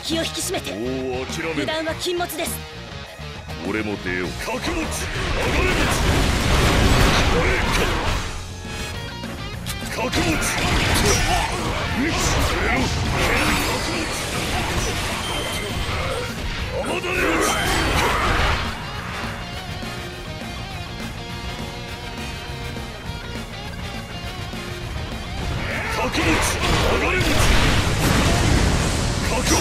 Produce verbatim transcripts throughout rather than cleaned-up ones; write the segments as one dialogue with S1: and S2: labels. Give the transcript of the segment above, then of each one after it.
S1: 気を引き締めて。油断は禁物です。
S2: 俺も出よう。
S3: 覚悟、上がれ持ち。覚悟、甘だれ持ち。覚悟、上がれ持ち。覚悟、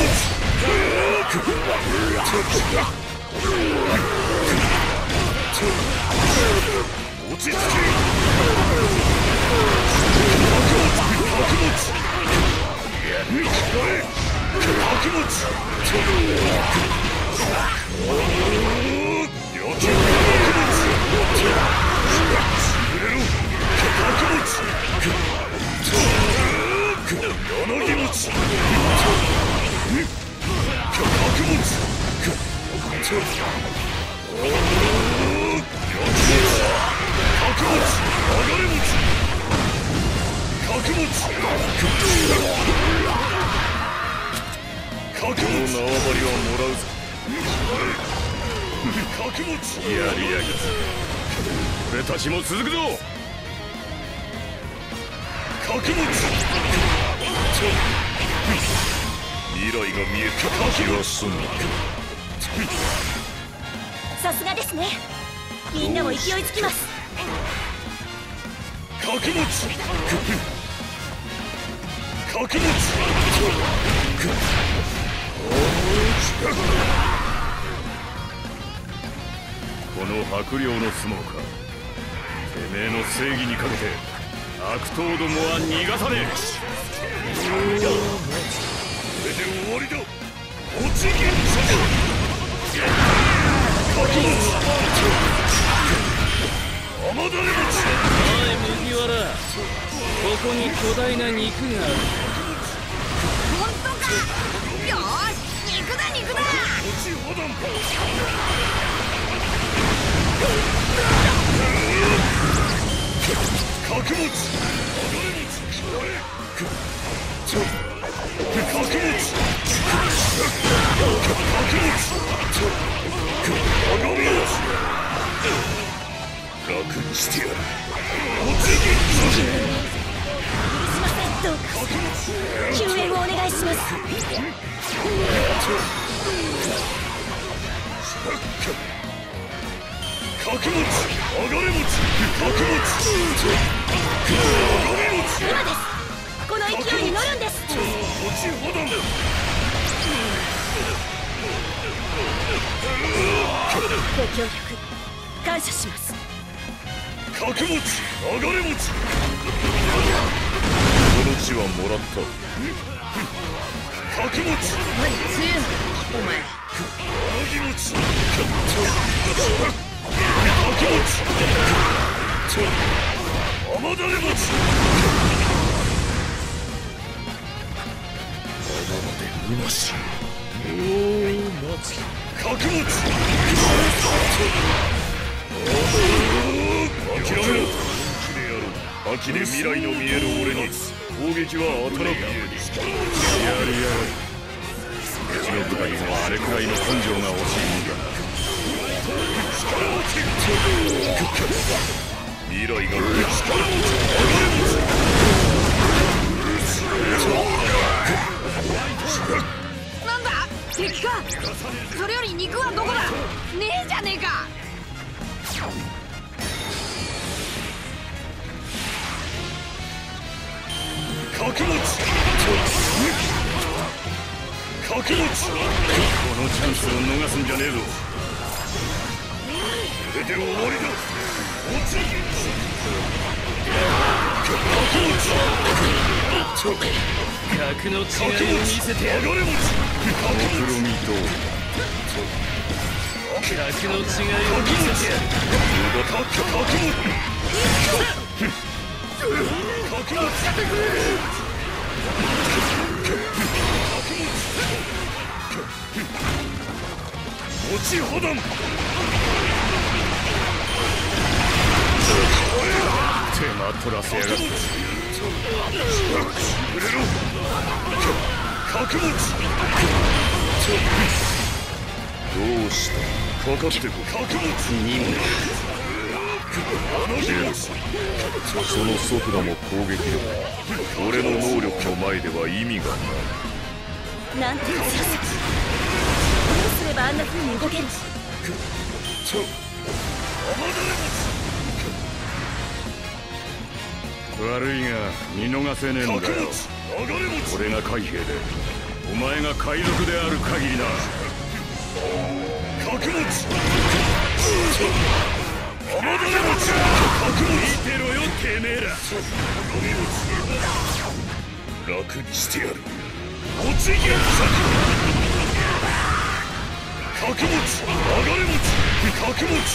S3: 落ち着け。
S2: やりやがる。俺たちも続くぞ。
S3: 覚悟、未来が見えた。気が済んだ。
S1: さすがですね。みんなも勢いつきます。
S3: 覚悟、覚悟。
S2: この薄涼の相撲か。てめえの正義にかけて悪党どもは逃がさねえ。
S3: これで終わりだ。落ち銀覚悟、甘だれ持ち。
S4: おい麦わら、ここに巨大な肉がある。
S5: 本当か。よーし、肉だ肉だ。
S3: 落ちほどんか。覚悟、上がれ持ち。覚悟、楽にしてやる。落ち銀
S1: どうか救援をお願いします。
S3: 覚悟、上がれ持ち。覚悟、上がれ持ち。
S1: 今です。この勢いに乗るんです。
S3: 落ちほどん。
S1: ご協力感謝します。
S3: 覚悟、上がれ持ち。この地はもらった。覚悟、
S5: 何強いのお前。
S3: 仰ぎ持ち。覚悟、甘だれ持ち。むなし。おお、待つ。覚悟。諦めろ。秋で未来の見える俺に攻撃は当たらん。やりやがる。うちの部下にもあれくらいの根性が欲しいんだ。未来が力持ち。
S5: なんだ敵か。それより肉はどこだ。ねえじゃねえか。
S3: 覚悟、覚悟。この
S2: チャンスを逃すんじゃねえぞ。
S3: これで終わりだ。落ち銀。
S4: 格の違いを見せてやる。
S3: 上がれ持ち。
S2: 黒みと
S4: 格の違いを見せてやる。
S3: 落ちほどん。
S2: 手間取らせやがって。
S3: 触れろ。覚悟。 どうしたかかってこ覚悟にもその速度も攻撃力俺の能力の前では意味がない。
S1: なんていう強さ。どうすればあんな風に動ける。
S2: 悪いが見逃せねえんだよ。俺が海兵でお前が海賊である限りな。
S3: 覚悟雨だれ持ち覚悟見てろよてめえら。楽にしてやる。おちぎり覚悟流れ持ち覚悟柳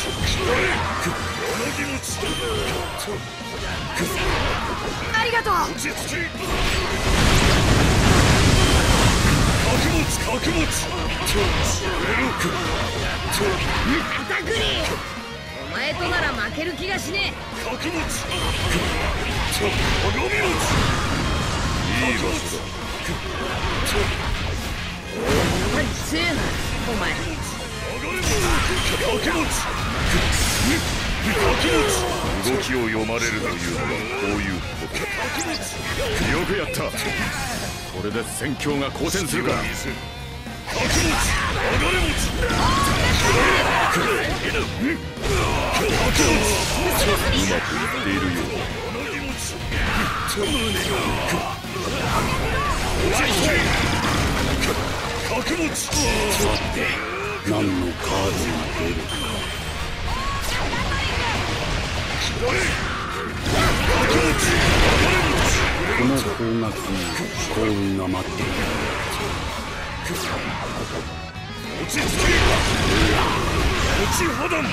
S3: 持ち
S5: ありがとう。
S3: 落ち着き覚悟覚悟
S5: カタクリ、お前となら負ける気がしねえ。
S3: 覚悟鏡持ちいい場所だ。
S5: やっぱり強えなお前。
S3: 動きを読まれるというのはこういうこと
S2: よくやった。これで戦況が好転するか。うまくいっているようだ。
S3: 覚悟さて
S4: 何のカードが出るか。この方角に幸運が待っている。
S3: 落ち着け落ち破断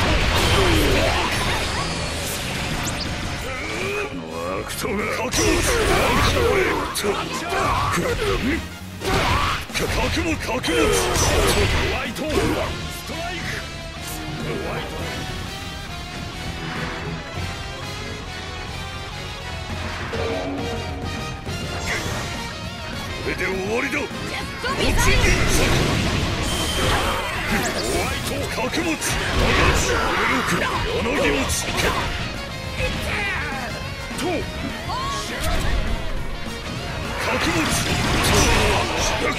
S3: 悪党が覚悟覚悟覚悟ホワイトストライク。これで終わりだ。落ちにホワイト覚悟柳持ちと覚悟覚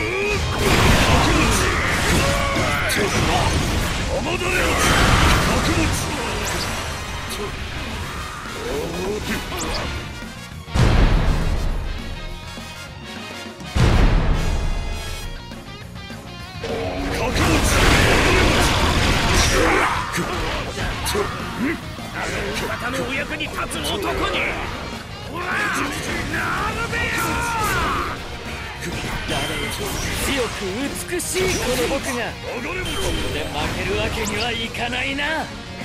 S3: 悟雨だれ覚悟方のお役に立つ男にほらなるべよ。
S4: 強く美しいこの僕がここで負けるわけにはいかないな。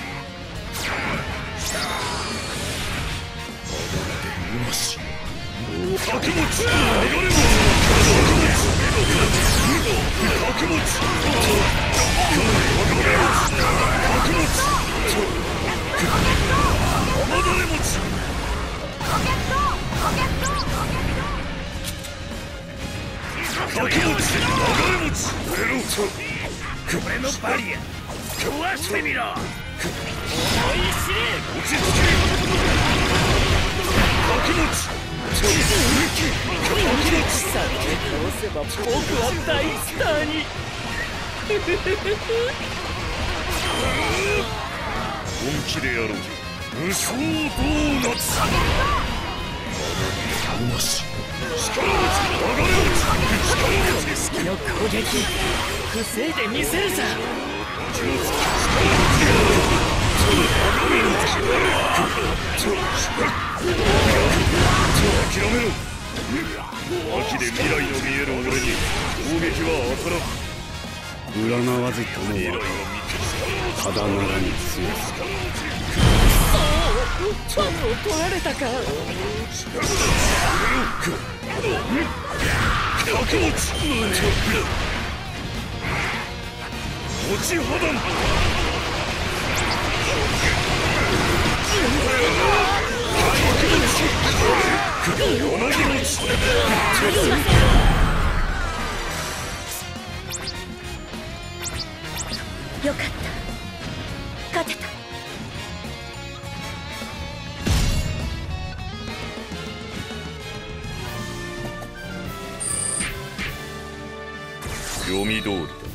S3: 覚悟流れ持ち覚悟雨だれ持ち覚悟流れ持ち
S4: これのバリア壊してみろ。思い知れ。
S3: 落ち着け覚悟
S4: さえ倒せば僕は大スターに。
S3: 本気でやろう。無双ドーナツなし力持ち流れ落ち力持ち
S4: 式の攻撃防いでみせるさ。
S3: 諦めろ。秋で未来の見える俺に攻撃は当たらん。
S4: 占わずともはただならぬ強さ。パンを取られたか。
S3: 覚悟持ち破断柳持ち
S1: よかった勝てた。
S3: 読み通りだ。